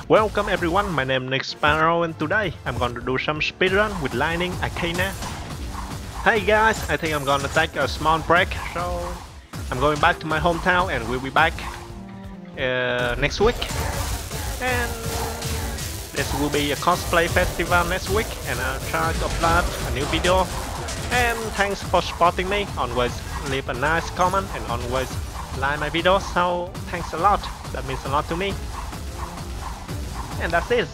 Welcome everyone, my name is Nick Sparrow and today I'm going to do some speedrun with Lightning Arcana. Hey guys, I think I'm gonna take a small break, so I'm going back to my hometown and we'll be back next week. And this will be a cosplay festival next week and I'll try to upload a new video. And thanks for supporting me, always leave a nice comment and always like my videos, so thanks a lot, that means a lot to me. And that's it.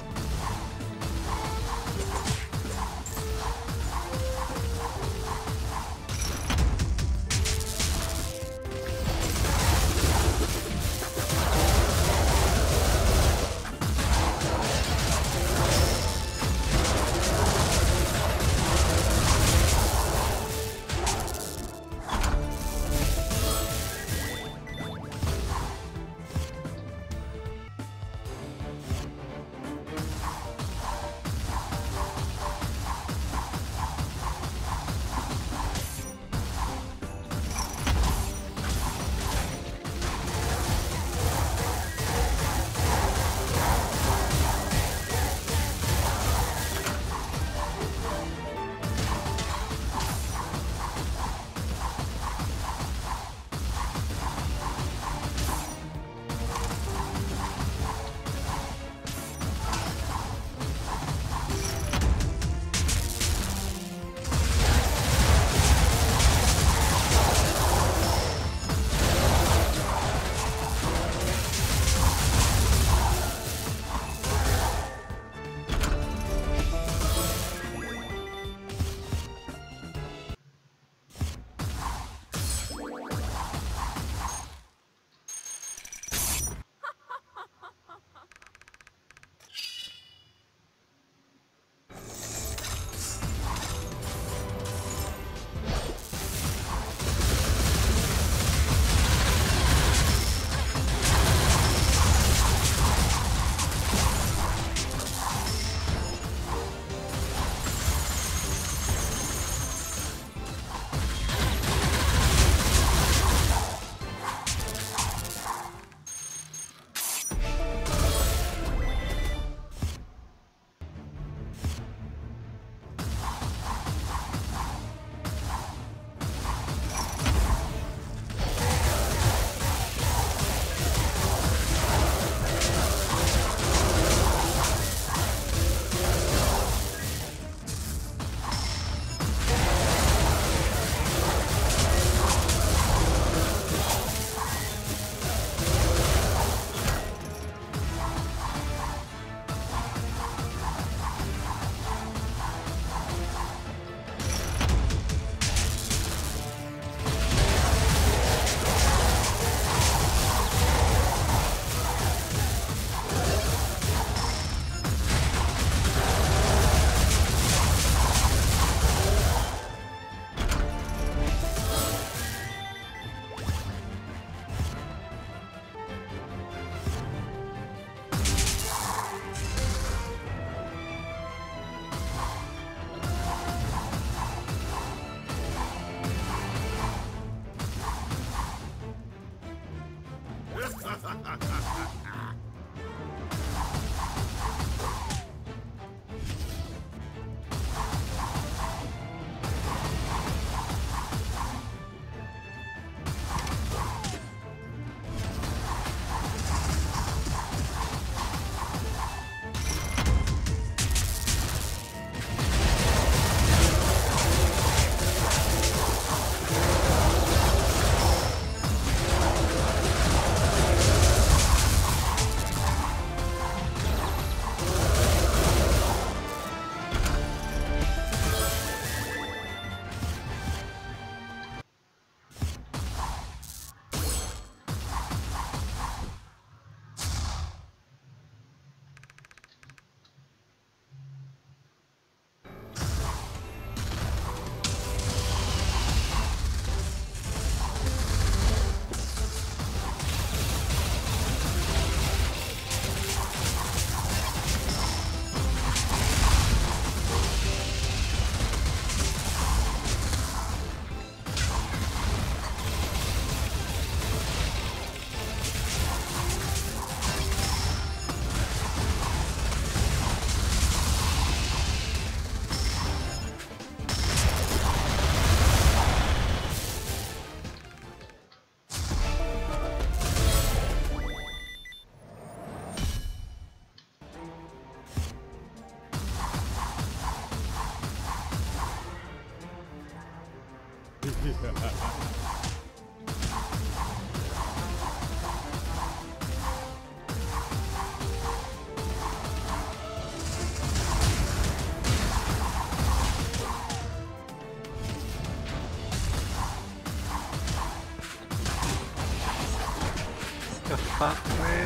The fuck, man?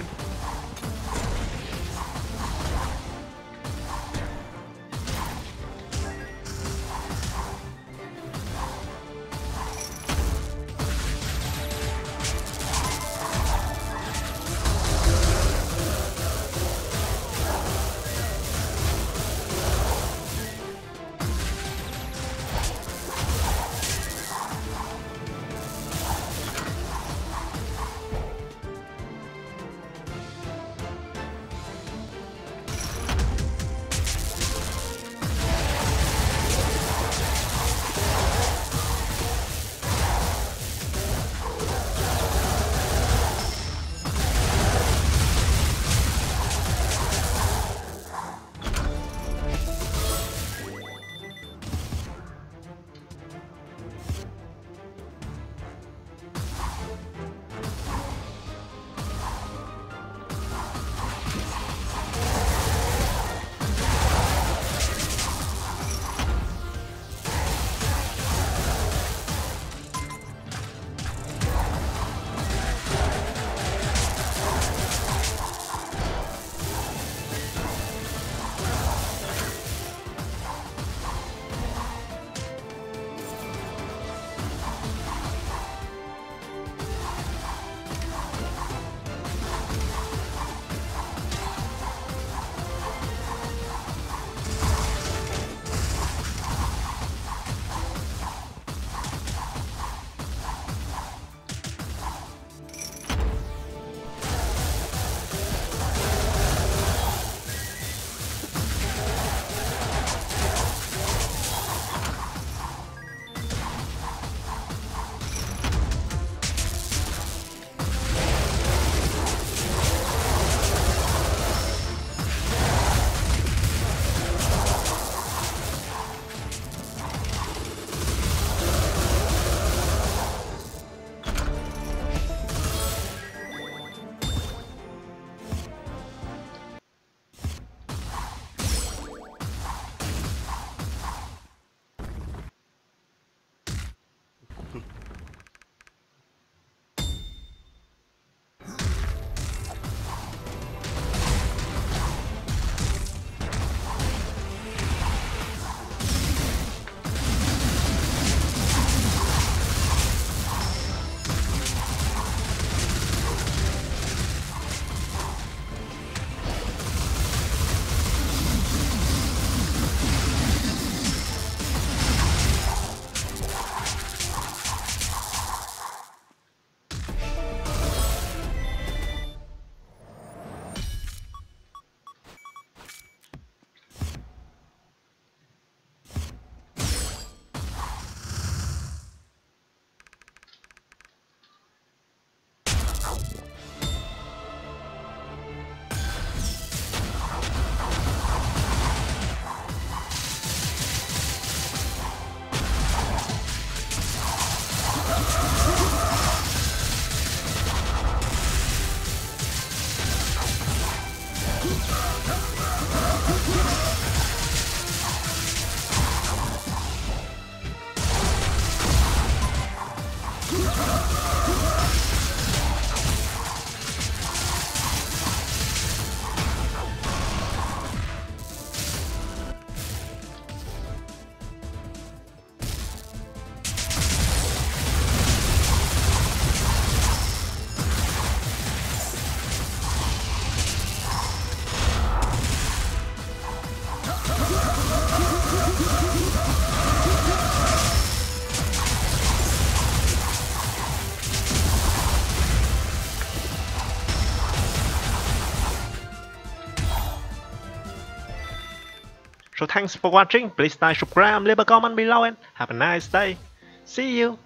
So thanks for watching, please like, subscribe, leave a comment below and have a nice day. See you!